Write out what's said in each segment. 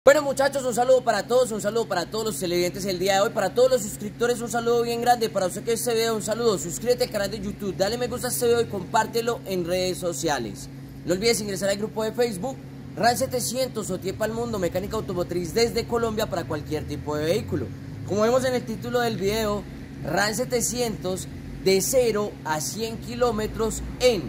Bueno muchachos, un saludo para todos, un saludo para todos los televidentes el día de hoy, para todos los suscriptores un saludo bien grande, para usted que este video un saludo, suscríbete al canal de YouTube, dale me gusta a este video y compártelo en redes sociales. No olvides ingresar al grupo de Facebook, RAN 700 OTIE para el mundo, mecánica automotriz desde Colombia para cualquier tipo de vehículo. Como vemos en el título del video, RAN 700 de 0 a 100 kilómetros en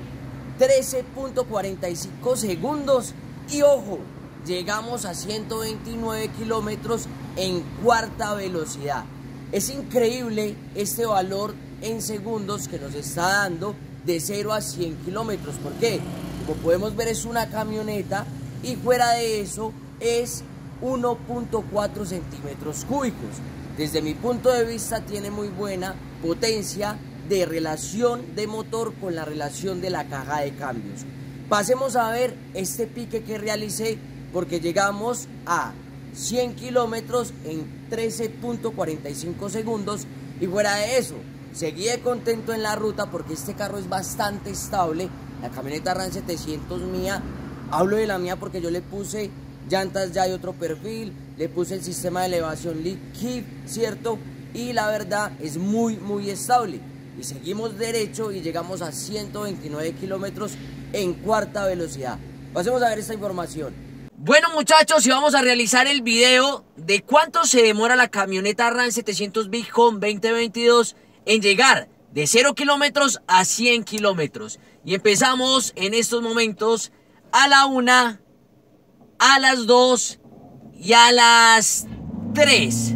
13.45 segundos y ojo, llegamos a 129 kilómetros en cuarta velocidad. Es increíble este valor en segundos que nos está dando de 0 a 100 kilómetros. ¿Por qué? Como podemos ver es una camioneta y fuera de eso es 1.4 centímetros cúbicos. Desde mi punto de vista tiene muy buena potencia de relación de motor con la relación de la caja de cambios. Pasemos a ver este pique que realicé porque llegamos a 100 kilómetros en 13.45 segundos y fuera de eso, seguí contento en la ruta porque este carro es bastante estable. La camioneta RAN 700 mía, hablo de la mía porque yo le puse llantas ya de otro perfil, le puse el sistema de elevación Liquid, ¿cierto? Y la verdad es muy estable. Y seguimos derecho y llegamos a 129 kilómetros en cuarta velocidad. Pasemos a ver esta información. Bueno muchachos, y vamos a realizar el video de cuánto se demora la camioneta RAN 700 Big Home 2022 en llegar de 0 kilómetros a 100 kilómetros. Y empezamos en estos momentos a la 1, a las 2 y a las 3.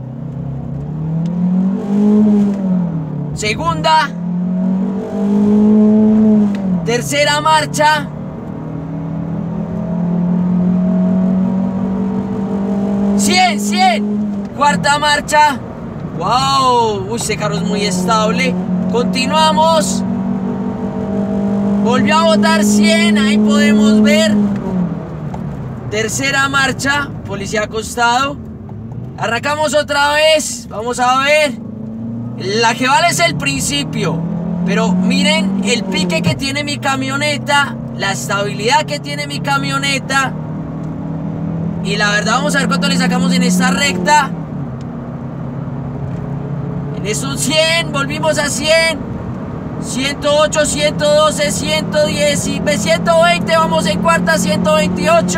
Segunda, tercera marcha. Cuarta marcha. Wow, uy, este carro es muy estable. Continuamos. Volvió a botar 100, ahí podemos ver. Tercera marcha, policía acostado. Arrancamos otra vez. Vamos a ver. La que vale es el principio. Pero miren el pique que tiene mi camioneta, la estabilidad que tiene mi camioneta. Y la verdad vamos a ver cuánto le sacamos en esta recta. En esos 100, volvimos a 100. 108, 112, 110, 120, vamos en cuarta, 128.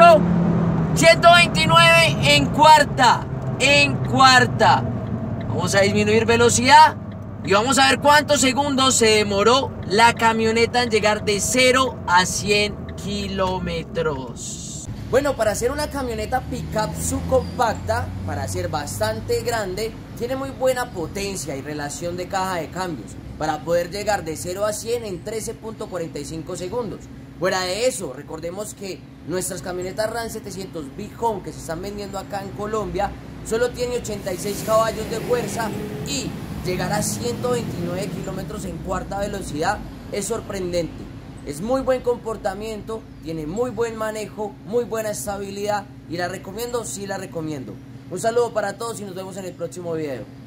129 en cuarta. Vamos a disminuir velocidad. Y vamos a ver cuántos segundos se demoró la camioneta en llegar de 0 a 100 kilómetros. Bueno, para hacer una camioneta pickup subcompacta, para ser bastante grande, tiene muy buena potencia y relación de caja de cambios, para poder llegar de 0 a 100 en 13.45 segundos. Fuera de eso, recordemos que nuestras camionetas RAN 700 Big Home que se están vendiendo acá en Colombia, solo tiene 86 caballos de fuerza y llegar a 129 kilómetros en cuarta velocidad es sorprendente. Es muy buen comportamiento, tiene muy buen manejo, muy buena estabilidad y la recomiendo, sí la recomiendo. Un saludo para todos y nos vemos en el próximo video.